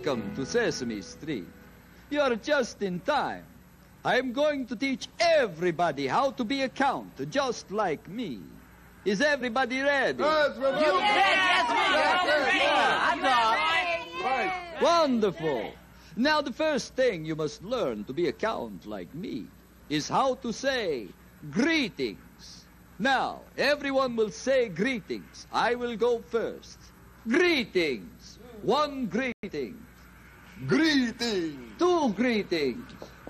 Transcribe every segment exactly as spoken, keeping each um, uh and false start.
Welcome to Sesame Street. You're just in time. I'm going to teach everybody how to be a count, just like me. Is everybody ready? Yes, we're ready. You bet, yes, we are. I'm Right. Wonderful. Now, the first thing you must learn to be a count like me is how to say greetings. Now, everyone will say greetings. I will go first. Greetings. One greeting. Greetings. Two greetings.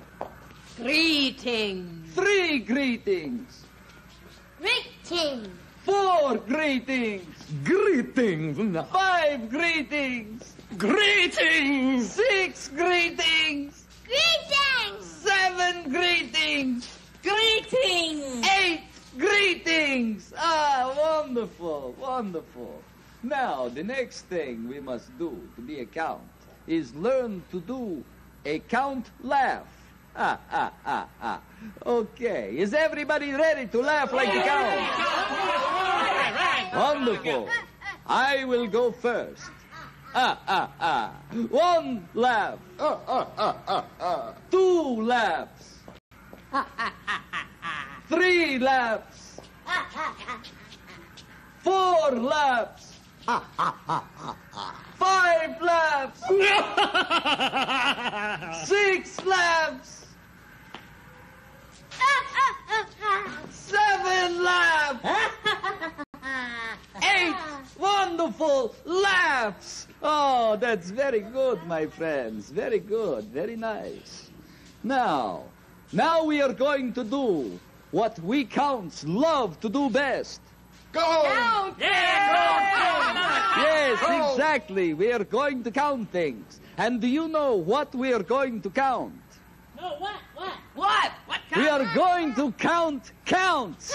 Greetings. Three greetings. Greetings. Four greetings. Greetings. Five greetings. Greetings. Six greetings. Greetings. Seven greetings. Greetings. Eight greetings. Ah, wonderful, wonderful. Now, the next thing we must do to be a count is learn to do a count laugh. Ah, ah, ah, ah. Okay, is everybody ready to laugh like the count? Wonderful. I will go first. Ah, ah, ah. One laugh. Ah, ah, ah, ah, ah. Two laughs. Three laughs. Four laughs. Five laughs. Six laughs. Seven laughs. Eight wonderful laughs. Oh, that's very good, my friends. Very good. Very nice. Now, now we are going to do what we counts love to do best. Go! Count. Yes, Count. exactly. We are going to count things. And do you know what we are going to count? No, what? What? What? What We are going to count counts.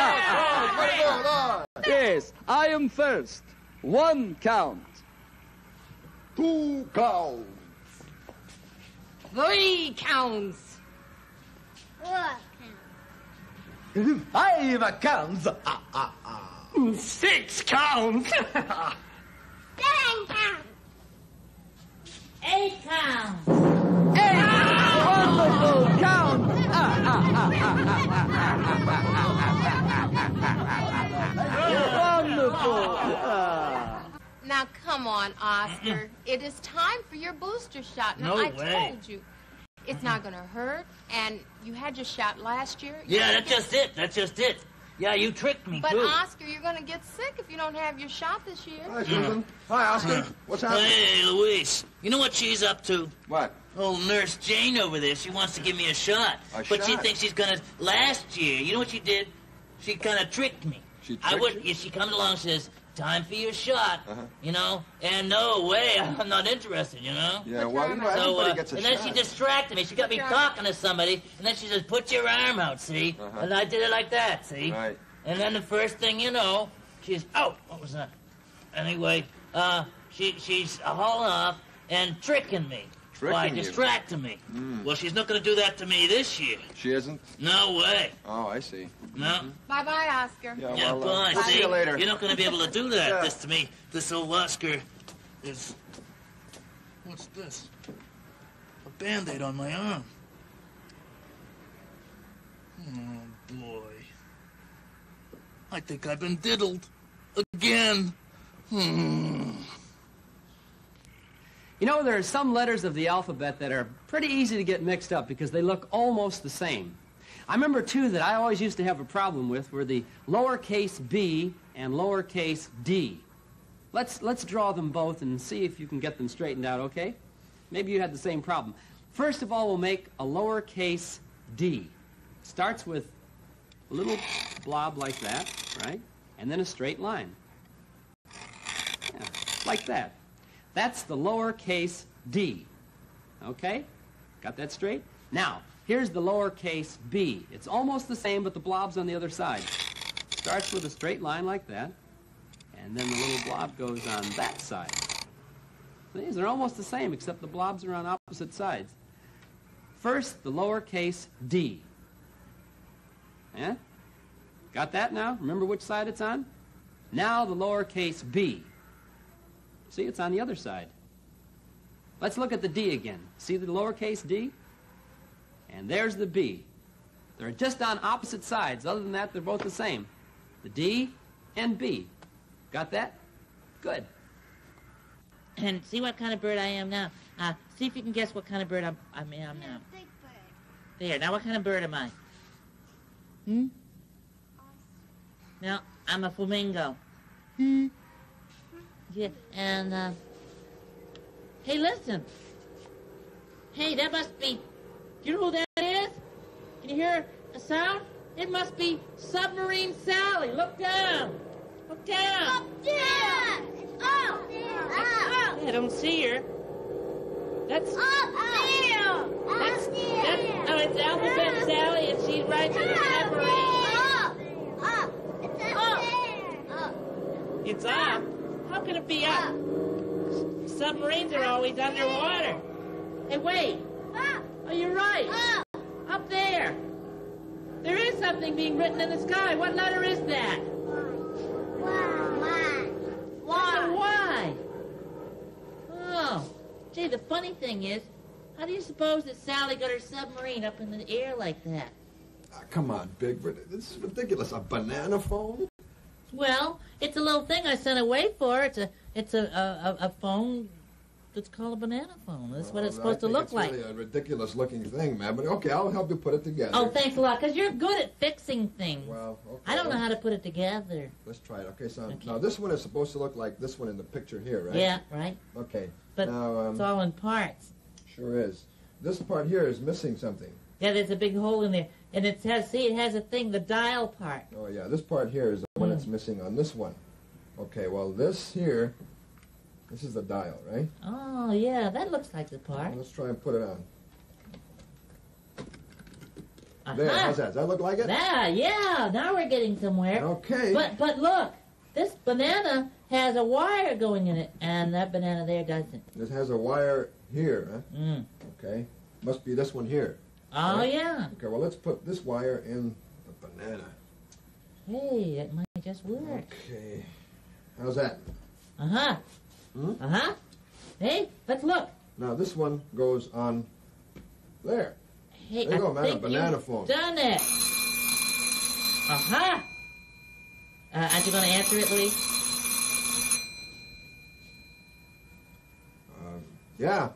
Yes, I am first. One count. Two counts. Three counts. Five counts. Ah, ah, ah. Six counts. Seven counts. Eight counts. Eight wonderful count. Wonderful. Ah. Now, come on, Oscar. It is time for your booster shot. Now, No I way. told you. It's not going to hurt, and you had your shot last year. Yeah, You're that's gonna just it. That's just it. Yeah, you tricked me, get- But, too. Oscar, you're going to get sick if you don't have your shot this year. Hi, Susan. Hi, Oscar. What's happening? Hey, Luis. You know what she's up to? What? Old Nurse Jane over there, she wants to give me a shot. A but she shot? thinks she's gonna... Last year, you know what she did? She kind of tricked me. She I tricked would, you? yeah, she comes along and says, time for your shot, Uh-huh. you know? And no way, I'm not interested, you know? Yeah, well, you know, So, everybody uh, gets a and shot. then she distracted me. She got me Put your arm- talking to somebody, and then she says, put your arm out, see? Uh-huh. And I did it like that, see? Right. And then the first thing you know, she's, oh, what was that? Anyway, uh, she, she's hauling off and tricking me. Tricking By you? distracting me. Mm. Well, she's not going to do that to me this year. She isn't? No way. Oh, I see. No. Bye-bye, Oscar. Yeah, Yeah, well, uh, bye. we'll See, see you later. You're not going to be able to do that. Yeah. This to me, this old Oscar is. What's this? A Band-Aid on my arm. Oh boy. I think I've been diddled again. Hmm. You know, there are some letters of the alphabet that are pretty easy to get mixed up because they look almost the same. I remember two that I always used to have a problem with were the lowercase b and lowercase d. Let's, let's draw them both and see if you can get them straightened out, okay? Maybe you had the same problem. First of all, we'll make a lowercase d. Starts with a little blob like that, right? And then a straight line. Yeah, like that. That's the lowercase d. Okay? Got that straight? Now, here's the lowercase b. It's almost the same, but the blob's on the other side. Starts with a straight line like that, and then the little blob goes on that side. These are almost the same, except the blobs are on opposite sides. First, the lowercase d. Yeah? Got that now? Remember which side it's on? Now the lowercase b. See, it's on the other side. Let's look at the D again. See the lowercase d? And there's the B. They're just on opposite sides. Other than that, they're both the same. The D and B. Got that? Good. And see what kind of bird I am now. Uh, see if you can guess what kind of bird I'm, I am now. Big bird. There, now what kind of bird am I? Hmm? No, I'm a flamingo. Hmm? Yeah, and, uh... Hey, listen. Hey, that must be... Do you know who that is? Can you hear a sound? It must be Submarine Sally. Look down. Look down. Up there. It's up there. Up. I don't see her. That's... Up there. That's, Up that's, there. oh, it's Alphabet Sally, and she's riding the submarine. Up. Up. It's up there. Up. It's up. How can it be up? Submarines are always underwater. Hey, wait. Up. Oh, you're right. Up. Up there. There is something being written in the sky. What letter is that? Why? Why? Why? Oh. Gee, the funny thing is, how do you suppose that Sally got her submarine up in the air like that? Ah, come on, Big Bird. This is ridiculous. A banana phone? Well, it's a little thing I sent away for. It's a, it's a, a, a phone that's called a banana phone. That's what it's Well, supposed I to think look it's like. really a ridiculous-looking thing, man. But okay, I'll help you put it together. Oh, thanks a lot, because you're good at fixing things. Well, okay. I don't know how to put it together. Let's try it. Okay, so Okay. now this one is supposed to look like this one in the picture here, right? Yeah, right? Okay. But now, um, it's all in parts. sure is. This part here is missing something. Yeah, there's a big hole in there. And it has, see, it has a thing, the dial part. Oh, yeah, this part here is the one Mm. that's missing on this one. Okay, well, this here, this is the dial, right? Oh, yeah, that looks like the part. Let's try and put it on. Uh-huh. There, how's that? Does that look like it? Yeah, yeah, now we're getting somewhere. Okay. But, but look, this banana has a wire going in it, and that banana there doesn't. This has a wire here, huh? Mm. Okay. Must be this one here. Oh, Right. yeah. Okay, well, let's put this wire in the banana. Hey, that might just work. Okay. How's that? Uh-huh. Hmm? Uh-huh. Hey, let's look. Now, this one goes on there. Hey, There you I go, man, a think banana you've phone. done it. Uh-huh. Uh, aren't you going to answer it, Louise? Um, yeah.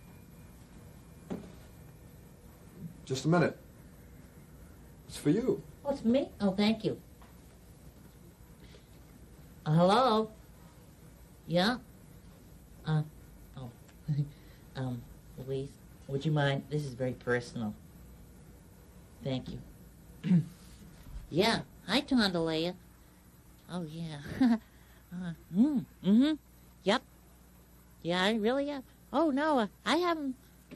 Just a minute. It's for you. Oh, it's me? Oh, thank you. Uh, hello? Yeah? Uh, oh. um, Louise, would you mind? This is very personal. Thank you. Yeah. Hi, Tondalea. Oh, yeah. uh, mm, mm-hmm. Yep. Yeah, I really am. Oh, no, uh, I haven't...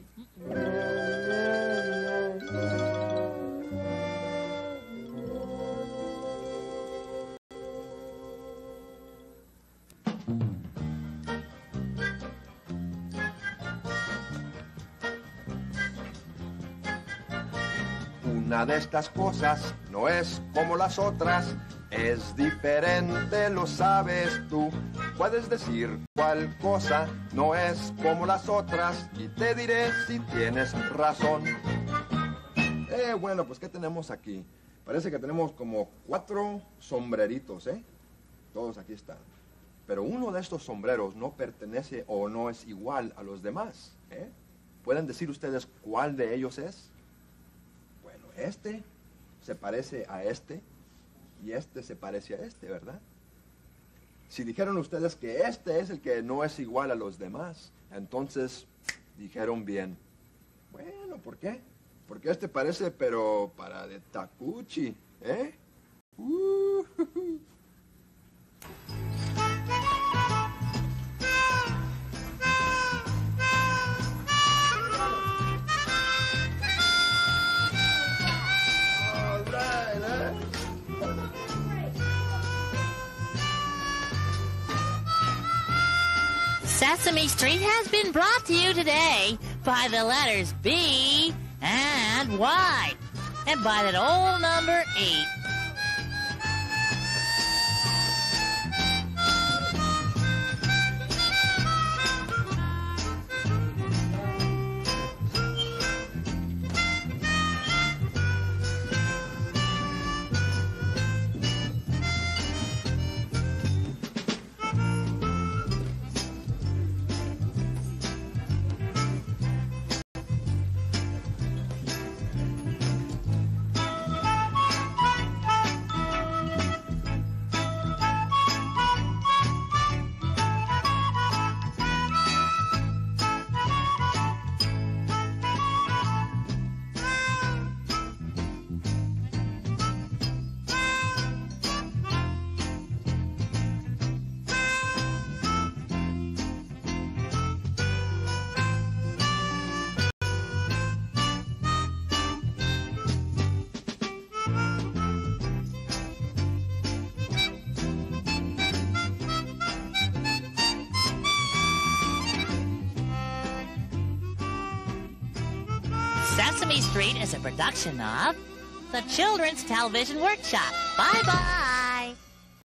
Una de estas cosas no es como las otras, es diferente, lo sabes tú. Puedes decir cuál cosa no es como las otras y te diré si tienes razón. Eh, bueno, pues, ¿qué tenemos aquí? Parece que tenemos como cuatro sombreritos, ¿eh? Todos aquí están. Pero uno de estos sombreros no pertenece o no es igual a los demás, ¿eh? ¿Pueden decir ustedes cuál de ellos es? Bueno, este se parece a este y este se parece a este, ¿verdad? Si dijeron ustedes que este es el que no es igual a los demás, entonces dijeron bien. Bueno, ¿por qué? Porque este parece, pero para de Takuchi, ¿eh? Uh, All right, eh? Sesame Street has been brought to you today by the letters B and Y, and by that old number eight. Sesame Street is a production of the Children's Television Workshop. Bye-bye.